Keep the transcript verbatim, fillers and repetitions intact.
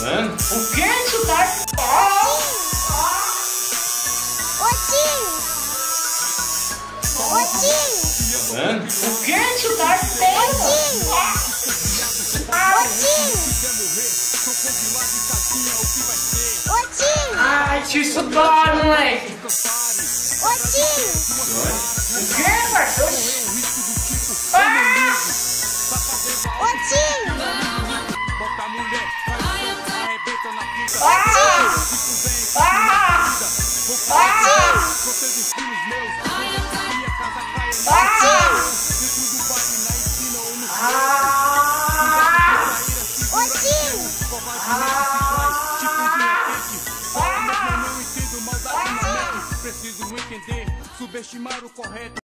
Mano. O que isso tá? Ô tio! Ô tio! Mano. O que isso tá? Ô tio! Ô tio! Ô tio! Ai, tio, isso dói, moleque. Ô tio! O que, parceiro? Ah! Ô tio! Ah! Ah! Ô tio! Preciso entender, subestimar o correto.